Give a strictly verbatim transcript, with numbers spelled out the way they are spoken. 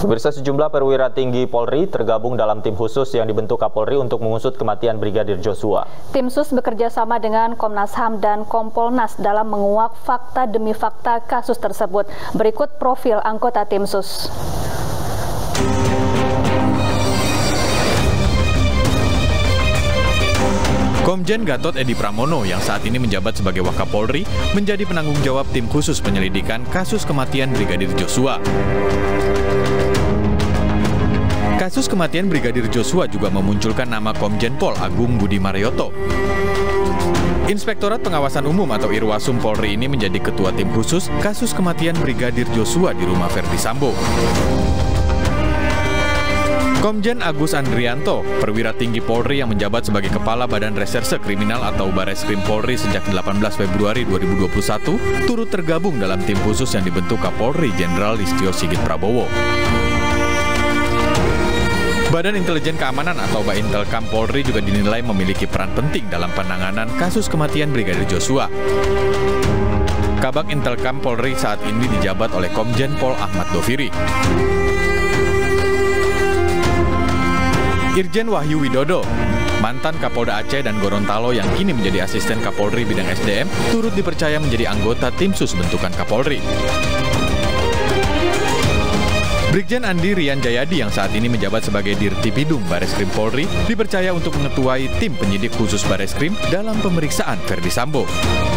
Pemirsa, sejumlah perwira tinggi Polri tergabung dalam tim khusus yang dibentuk Kapolri untuk mengusut kematian Brigadir Joshua. Tim Sus bekerja sama dengan Komnas H A M dan Kompolnas dalam menguak fakta demi fakta kasus tersebut. Berikut profil anggota tim Sus. Komjen Gatot Edi Pramono yang saat ini menjabat sebagai Wakapolri menjadi penanggung jawab tim khusus penyelidikan kasus kematian Brigadir Joshua. Kasus kematian Brigadir Joshua juga memunculkan nama Komjen Pol Agung Budi Marioto. Inspektorat Pengawasan Umum atau Irwasum Polri ini menjadi ketua tim khusus kasus kematian Brigadir Joshua di rumah Verdi Sambo. Komjen Agus Andrianto, perwira tinggi Polri yang menjabat sebagai Kepala Badan Reserse Kriminal atau Bareskrim Polri sejak delapan belas Februari dua ribu dua puluh satu, turut tergabung dalam tim khusus yang dibentuk Kapolri Jenderal Listio Sigit Prabowo. Badan Intelijen Keamanan atau Baintelkam Polri juga dinilai memiliki peran penting dalam penanganan kasus kematian Brigadir Joshua. Kabak Intelkam Polri saat ini dijabat oleh Komjen Pol Ahmad Doviri. Irjen Wahyu Widodo, mantan Kapolda Aceh dan Gorontalo yang kini menjadi asisten Kapolri bidang S D M, turut dipercaya menjadi anggota tim sus bentukan Kapolri. Brigjen Andi Rian Jayadi yang saat ini menjabat sebagai Dirtipidum Bareskrim Polri dipercaya untuk mengetuai tim penyidik khusus Bareskrim dalam pemeriksaan Verdi Sambo.